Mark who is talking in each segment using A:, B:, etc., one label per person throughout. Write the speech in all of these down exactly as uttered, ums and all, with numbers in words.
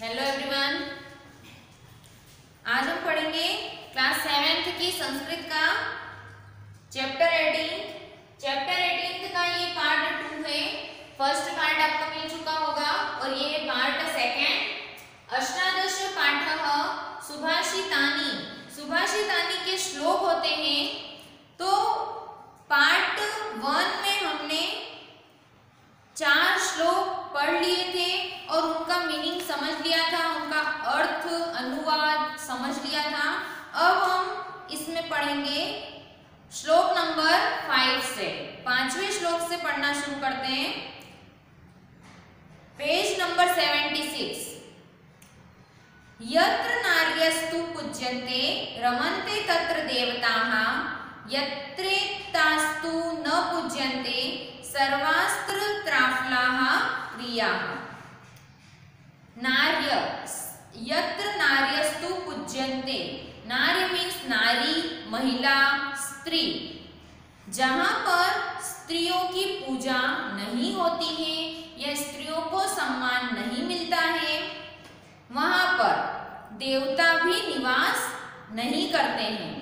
A: Hello everyone, आज हम पढ़ेंगे क्लास सेवेंथ की संस्कृत का चैप्टर एटीन। चैप्टर एटीन का ये पार्ट टू है। फर्स्ट पार्ट आपको मिल चुका होगा और ये पार्ट सेकेंड। अष्टादश पाठः सुभाषितानि। सुभाषितानि के श्लोक होते हैं। तो पार्ट वन में हमने चार श्लोक पढ़ लिए थे और उनका मीनिंग समझ लिया था, उनका अर्थ अनुवाद समझ लिया था। अब हम इसमें पढ़ेंगे श्लोक नंबर फाइव से। पांचवें श्लोक से पढ़ना शुरू करते हैं। Page number seventy six. यत्र नार्यस्तु पूज्यन्ते रमन्ते तत्र देवताः, यत्रेतास्तु न पूज्यन्ते सर्वास्त्र त्राफलाः क्रियाः। नार्य, यत्र नार्यस्तु पूज्यन्ते। नार्य मीन्स नारी, महिला, स्त्री। जहाँ पर स्त्रियों की पूजा नहीं होती है या स्त्रियों को सम्मान नहीं मिलता है, वहाँ पर देवता भी निवास नहीं करते हैं।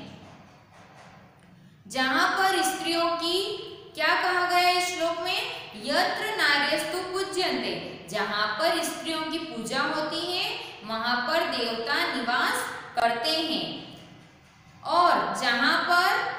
A: जहाँ पर स्त्रियों की क्या कहा गया है श्लोक में? यत्र नार्यस्तु पूज्यन्ते। जहाँ पर स्त्रियों की पूजा होती है वहाँ पर देवता निवास करते हैं, और जहाँ पर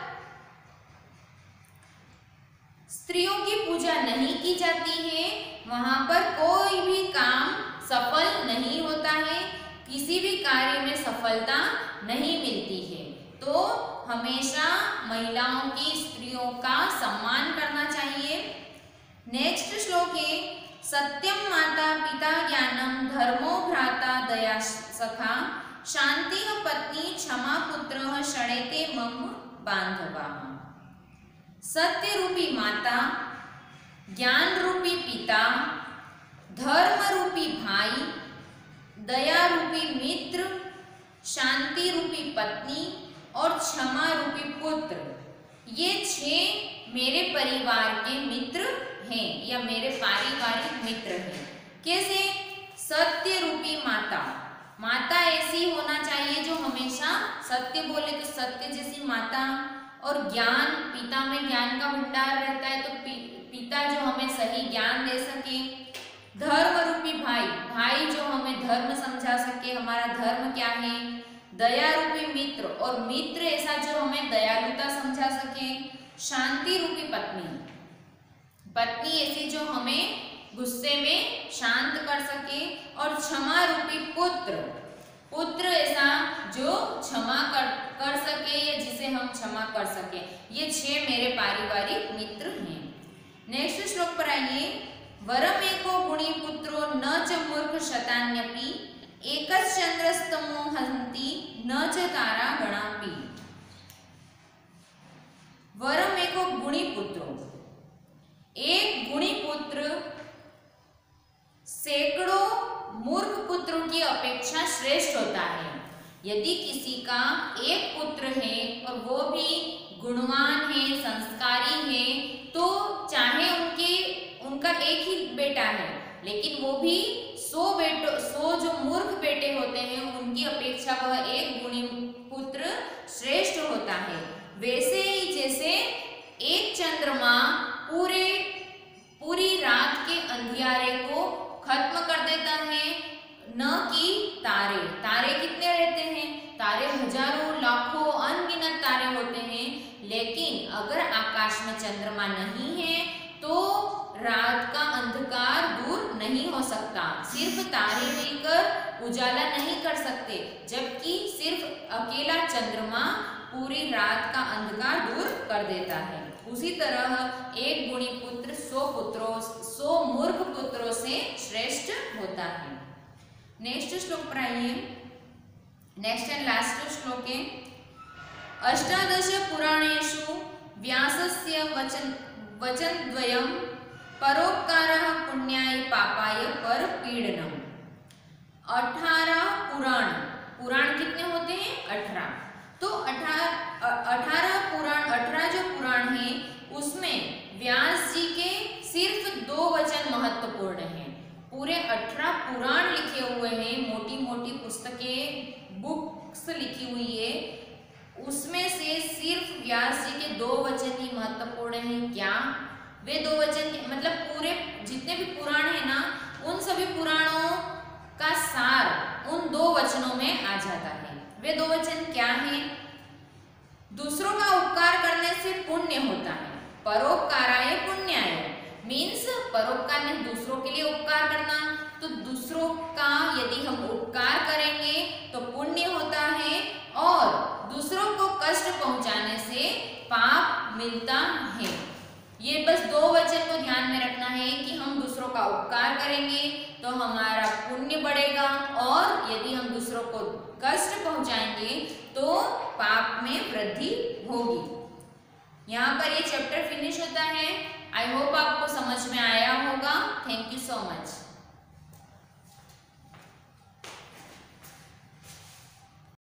A: स्त्रियों की पूजा नहीं की जाती है वहाँ पर कोई भी काम सफल नहीं होता है, किसी भी कार्य में सफलता नहीं मिलती है। तो हमेशा महिलाओं की, स्त्रियों का सम्मान करना चाहिए। नेक्स्ट श्लोक है सत्यम माता पिता ज्ञानम धर्मो भ्राता दया सखा, शांति पत्नी क्षमा पुत्र षणेते मम बांधवा। सत्य रूपी माता, ज्ञान रूपी पिता, धर्म रूपी भाई, दया रूपी मित्र, शांति रूपी पत्नी और क्षमा रूपी पुत्र, ये छह मेरे परिवार के मित्र हैं या मेरे पारिवारिक मित्र हैं। कैसे? सत्य रूपी माता। माता ऐसी होना चाहिए जो हमेशा सत्य बोले, तो सत्य जैसी माता। और ज्ञान, पिता में ज्ञान का भंडार रहता है, तो पि, पिता जो हमें सही ज्ञान दे सके। धर्म रूपी भाई, भाई जो हमें धर्म समझा सके, हमारा धर्म क्या है। दया रूपी मित्र, और मित्र ऐसा जो हमें दयालुता समझा सके। शांति रूपी पत्नी, पत्नी ऐसी जो हमें गुस्से में शांत कर सके। और क्षमा रूपी पुत्र, पुत्र ऐसा जो क्षमा कर कर सके या जिसे हम क्षमा कर सके। ये छह मेरे पारिवारिक मित्र हैं। नेक्स्ट श्लोक पर आइए। वरम एको गुणी पुत्रो न च मूर्ख शतान्यपि, एकच चंद्रस्तमो हंति न च तारा गणापि। वरम एको गुणी पुत्रो, एक गुणी पुत्र सैकड़ों मूर्ख पुत्रों की अपेक्षा श्रेष्ठ होता है। यदि किसी का एक पुत्र है और वो भी गुणवान है, संस्कारी है, तो चाहे उनके उनका एक ही बेटा है, लेकिन वो भी सौ बेटो सौ जो मूर्ख बेटे होते हैं उनकी अपेक्षा वह एक गुणी पुत्र श्रेष्ठ होता है। वैसे ही जैसे एक चंद्रमा पूरे पूरी रात के अंधियारे को खत्म कर देता है, न कि तारे। तारे कितने रहते हैं? तारे हजारों, लाखों, अनगिनत तारे होते हैं, लेकिन अगर आकाश में चंद्रमा नहीं है तो रात का अंधकार दूर नहीं हो सकता। सिर्फ तारे मिलकर उजाला नहीं कर सकते, जबकि सिर्फ अकेला चंद्रमा पूरी रात का अंधकार दूर कर देता है। उसी तरह एक गुणी पुत्र सौ पुत्रों सौ मूर्ख पुत्रों से श्रेष्ठ होता है। नेक्स्ट श्लोक पर आइए। नेक्स्ट एंड लास्ट श्लोक है अष्टादश पुराणेषु व्यासस्य वचन वचनद्वयम् परोपकारः पुण्याय पापाय परपीडनम्। अठारह पुराण, पुराण कितने होते हैं? अठारह। तो अठारह अठारह पुराण, अठारह जो पुराण है उसमें व्यास जी के सिर्फ दो वचन महत्वपूर्ण हैं। पूरे अठारह पुराण लिखे हुए हैं, पुस्तकें बुक्स लिखी हुई है, उसमें से सिर्फ व्यास जी के दो वचन ही महत्वपूर्ण हैं। क्या वे दो वचन, मतलब पूरे जितने भी पुराण है ना, उन सभी पुराणों का सार उन दो वचनों में आ जाता है। वे दो वचन क्या हैं? दूसरों का उपकार करने से पुण्य होता है, परोपकाराय पुण्याय, मीन्स परोपकार में दूसरों के लिए उपकार करना, तो दूसरों का यदि हम उपकार करेंगे तो पुण्य होता है, और दूसरों को कष्ट पहुंचाने से पाप मिलता है। ये बस दो वचन को ध्यान में रखना है कि हम दूसरों का उपकार करेंगे तो हमारा पुण्य बढ़ेगा, और यदि हम दूसरों को कष्ट पहुंचाएंगे तो पाप में वृद्धि होगी। यहाँ पर ये चैप्टर फिनिश होता है। आई होप आपको समझ में आया होगा। Thank you so much.